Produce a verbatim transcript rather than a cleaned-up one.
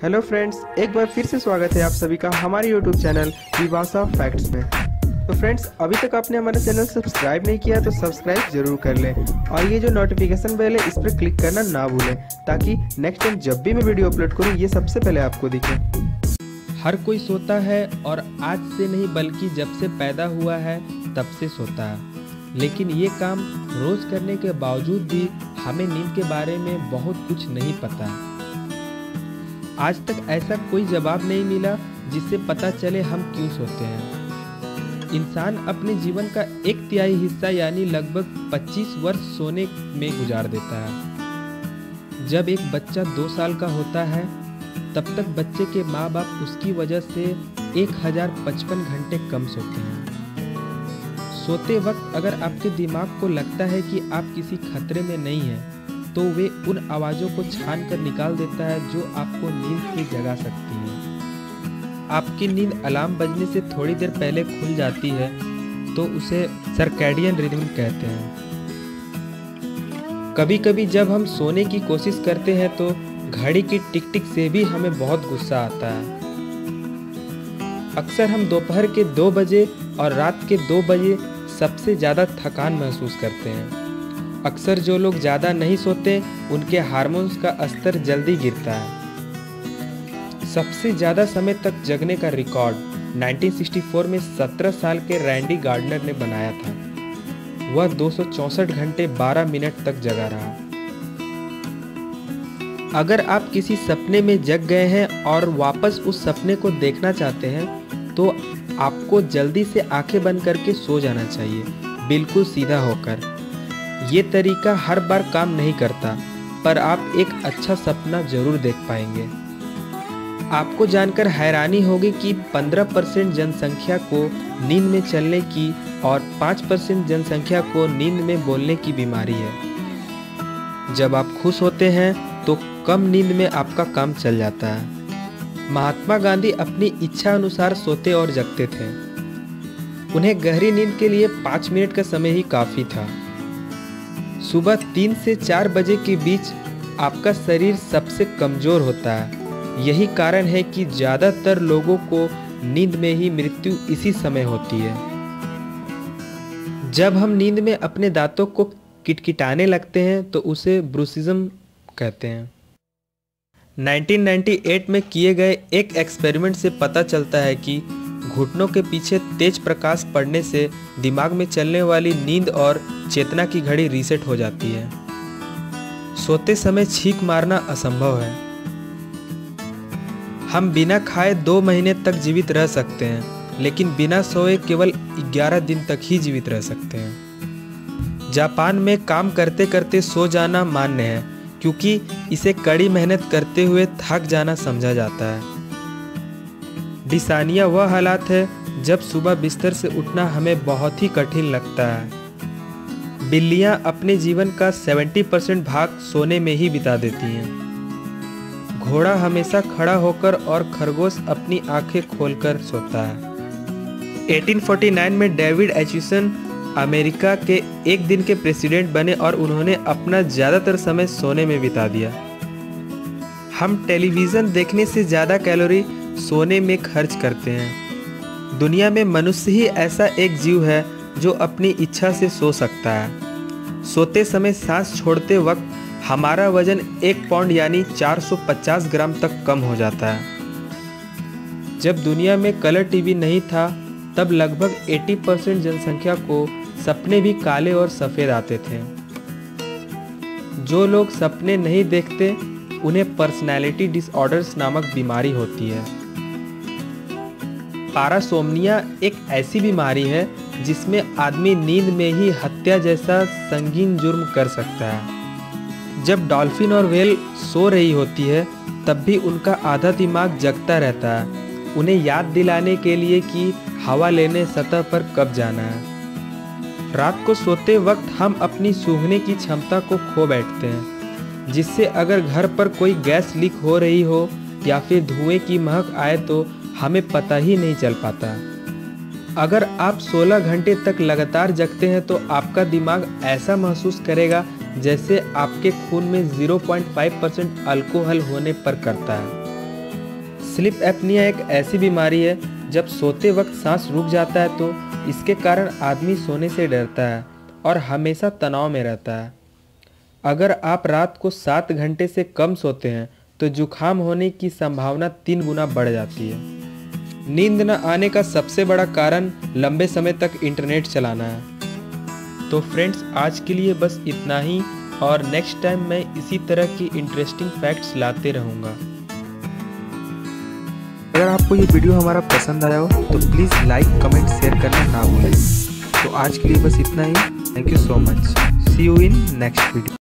Hello friends, एक बार फिर से स्वागत है आप सभी का हमारे यूट्यूब चैनल विवासा फैक्ट्स में। तो फ्रेंड्स, अभी तक आपने हमारा चैनल सब्सक्राइब नहीं किया तो सब्सक्राइब जरूर कर लें और ये जो नोटिफिकेशन बेल है इस पर क्लिक करना ना भूलें, ताकि नेक्स्ट टाइम जब भी मैं वीडियो अपलोड करूँ ये सबसे पहले आपको दिखे। हर कोई सोता है और आज से नहीं बल्कि जब से पैदा हुआ है तब से सोता है, लेकिन ये काम रोज करने के बावजूद भी हमें नींद के बारे में बहुत कुछ नहीं पता। आज तक ऐसा कोई जवाब नहीं मिला जिससे पता चले हम क्यों सोते हैं। इंसान अपने जीवन का एक तिहाई हिस्सा यानी लगभग पच्चीस वर्ष सोने में गुजार देता है। जब एक बच्चा दो साल का होता है तब तक बच्चे के माँ बाप उसकी वजह से एक हजार पचपन घंटे कम सोते हैं। सोते वक्त अगर आपके दिमाग को लगता है कि आप किसी खतरे में नहीं हैं, तो वे उन आवाज़ों को छान कर निकाल देता है जो आपको नींद से जगा सकती हैं। आपकी नींद अलार्म बजने से थोड़ी देर पहले खुल जाती है तो उसे सर्कैडियन रिदम कहते हैं। कभी कभी जब हम सोने की कोशिश करते हैं तो घड़ी की टिक टिक से भी हमें बहुत गुस्सा आता है। अक्सर हम दोपहर के दो बजे और रात के दो बजे सबसे ज़्यादा थकान महसूस करते हैं। अक्सर जो लोग ज़्यादा नहीं सोते उनके हार्मोन्स का स्तर जल्दी गिरता है। सबसे ज़्यादा समय तक जगने का रिकॉर्ड उन्नीस सौ चौंसठ में सत्रह साल के रैंडी गार्डनर ने बनाया था। वह दो सौ चौंसठ घंटे बारह मिनट तक जगा रहा। अगर आप किसी सपने में जग गए हैं और वापस उस सपने को देखना चाहते हैं तो आपको जल्दी से आंखें बंद करके सो जाना चाहिए, बिल्कुल सीधा होकर। ये तरीका हर बार काम नहीं करता, पर आप एक अच्छा सपना जरूर देख पाएंगे। आपको जानकर हैरानी होगी कि पंद्रह परसेंट जनसंख्या को नींद में चलने की और पाँच परसेंट जनसंख्या को नींद में बोलने की बीमारी है। जब आप खुश होते हैं तो कम नींद में आपका काम चल जाता है। महात्मा गांधी अपनी इच्छा अनुसार सोते और जगते थे। उन्हें गहरी नींद के लिए पाँच मिनट का समय ही काफ़ी था। सुबह तीन से चार बजे के बीच आपका शरीर सबसे कमज़ोर होता है। यही कारण है कि ज़्यादातर लोगों को नींद में ही मृत्यु इसी समय होती है। जब हम नींद में अपने दांतों को किटकिटाने लगते हैं तो उसे ब्रूसिज्म कहते हैं। उन्नीस सौ अट्ठानवे में किए गए एक एक्सपेरिमेंट से पता चलता है कि घुटनों के पीछे तेज प्रकाश पड़ने से दिमाग में चलने वाली नींद और चेतना की घड़ी रीसेट हो जाती है। सोते समय छींक मारना असंभव है। हम बिना खाए दो महीने तक जीवित रह सकते हैं, लेकिन बिना सोए केवल ग्यारह दिन तक ही जीवित रह सकते हैं। जापान में काम करते करते सो जाना मान्य है, क्योंकि इसे कड़ी मेहनत करते हुए थक जाना समझा जाता है। डिसानिया वह हालात है जब सुबह बिस्तर से उठना हमें बहुत ही कठिन लगता है। बिल्लियां अपने जीवन का सत्तर परसेंट भाग सोने में ही बिता देती हैं। घोड़ा हमेशा खड़ा होकर और खरगोश अपनी आंखें खोलकर सोता है। अठारह सौ उनचास में डेविड एचसन अमेरिका के एक दिन के प्रेसिडेंट बने और उन्होंने अपना ज़्यादातर समय सोने में बिता दिया। हम टेलीविज़न देखने से ज़्यादा कैलोरी सोने में खर्च करते हैं। दुनिया में मनुष्य ही ऐसा एक जीव है जो अपनी इच्छा से सो सकता है। सोते समय सांस छोड़ते वक्त हमारा वजन एक पाउंड यानी चार सौ पचास ग्राम तक कम हो जाता है। जब दुनिया में कलर टीवी नहीं था तब लगभग अस्सी परसेंट जनसंख्या को सपने भी काले और सफ़ेद आते थे। जो लोग सपने नहीं देखते उन्हें पर्सनैलिटी डिसऑर्डर्स नामक बीमारी होती है। पारासोमनिया एक ऐसी बीमारी है जिसमें आदमी नींद में ही हत्या जैसा संगीन जुर्म कर सकता है। जब डॉल्फिन और व्हेल सो रही होती है तब भी उनका आधा दिमाग जगता रहता है, उन्हें याद दिलाने के लिए कि हवा लेने सतह पर कब जाना है। रात को सोते वक्त हम अपनी सूंघने की क्षमता को खो बैठते हैं, जिससे अगर घर पर कोई गैस लीक हो रही हो या फिर धुएं की महक आए तो हमें पता ही नहीं चल पाता। अगर आप सोलह घंटे तक लगातार जगते हैं तो आपका दिमाग ऐसा महसूस करेगा जैसे आपके खून में zero point five percent alcohol होने पर करता है। स्लीप एपनिया एक ऐसी बीमारी है, जब सोते वक्त सांस रुक जाता है तो इसके कारण आदमी सोने से डरता है और हमेशा तनाव में रहता है। अगर आप रात को सात घंटे से कम सोते हैं तो जुखाम होने की संभावना तीन गुना बढ़ जाती है। नींद न आने का सबसे बड़ा कारण लंबे समय तक इंटरनेट चलाना है। तो फ्रेंड्स, आज के लिए बस इतना ही, और नेक्स्ट टाइम मैं इसी तरह की इंटरेस्टिंग फैक्ट्स लाते रहूँगा। अगर आपको ये वीडियो हमारा पसंद आया हो तो प्लीज़ लाइक, कमेंट, शेयर करना ना भूलें। तो आज के लिए बस इतना ही। Thank you so much. See you in next video.